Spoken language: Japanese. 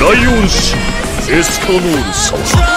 ライオン神エスカノール様。